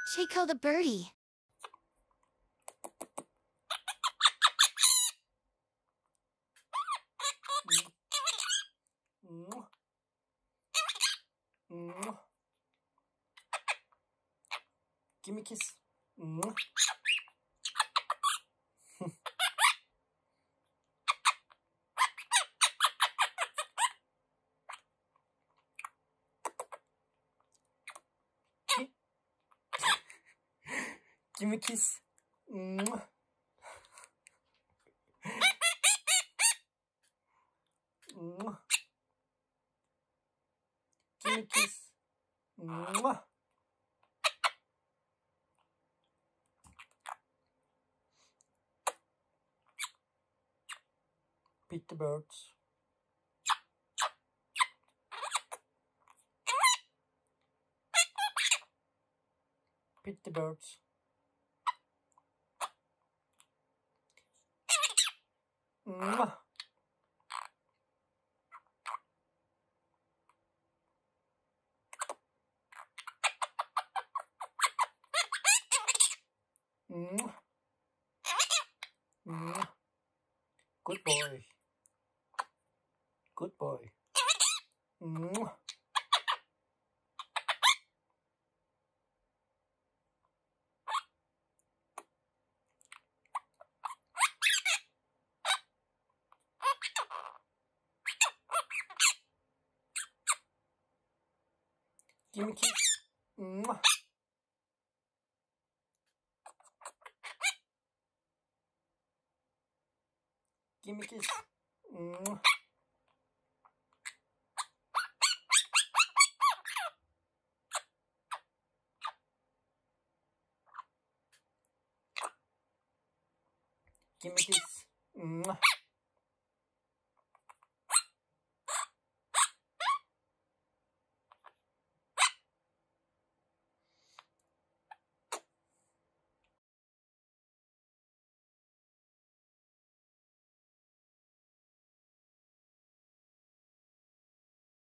Chico the birdie. Give me a kiss. Give me a kiss. Give me a kiss. Beat the birds. Beat the birds. Good boy. Good boy. Give me a kiss. Give me a kiss. Give me a kiss.